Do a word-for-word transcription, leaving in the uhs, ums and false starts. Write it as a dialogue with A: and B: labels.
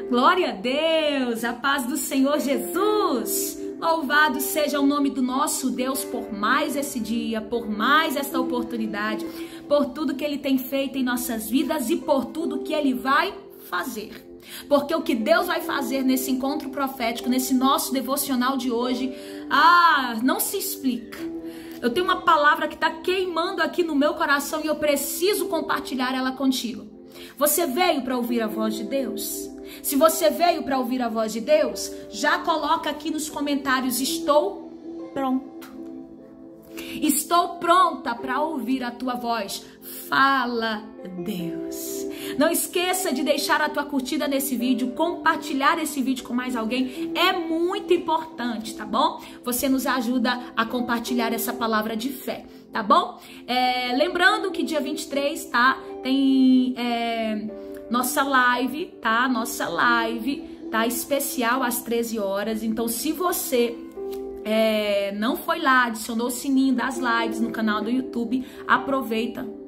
A: Glória a Deus, a paz do Senhor Jesus. Louvado seja o nome do nosso Deus por mais esse dia, por mais essa oportunidade, por tudo que Ele tem feito em nossas vidas e por tudo que Ele vai fazer. Porque o que Deus vai fazer nesse encontro profético, nesse nosso devocional de hoje, ah, não se explica. Eu tenho uma palavra que está queimando aqui no meu coração e eu preciso compartilhar ela contigo. Você veio para ouvir a voz de Deus? Se você veio para ouvir a voz de Deus, já coloca aqui nos comentários: estou pronto. Estou pronta para ouvir a tua voz. Fala, Deus. Não esqueça de deixar a tua curtida nesse vídeo, compartilhar esse vídeo com mais alguém. É muito importante, tá bom? Você nos ajuda a compartilhar essa palavra de fé, tá bom? É, lembrando que dia vinte e três, tá? Tem é, nossa live, tá? Nossa live, tá? Especial às treze horas. Então, se você é, não foi lá, adicionou o sininho das lives no canal do YouTube, aproveita.